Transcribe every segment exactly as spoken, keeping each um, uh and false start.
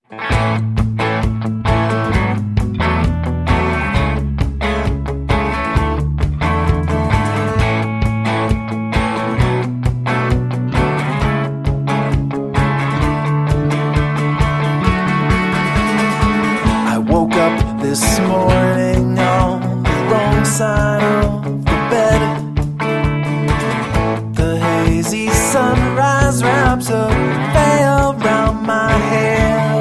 This morning on the wrong side of the bed, the hazy sunrise wraps a veil around my head.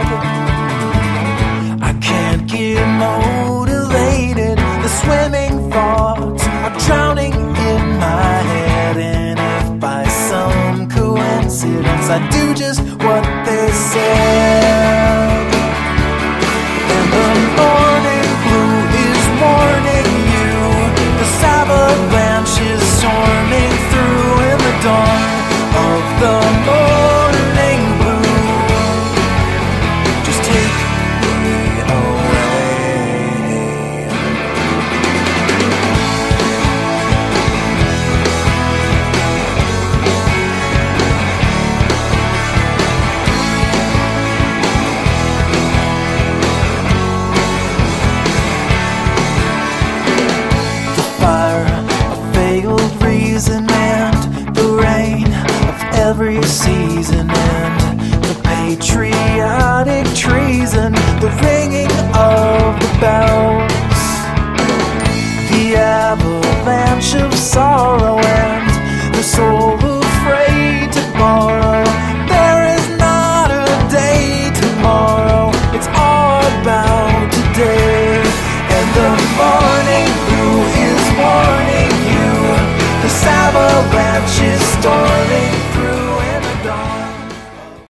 I can't get motivated, the swimming thoughts are drowning in my head. And if by some coincidence I do just what they said, and the morning blue is warning you, the avalanche is storming through in the dawn of the morning blue. Just take me away. And the rain of every season, and the patriot